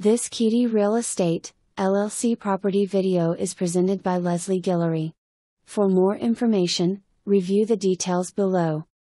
This Kitty Real Estate, LLC property video is presented by Leslie Guillory. For more information, review the details below.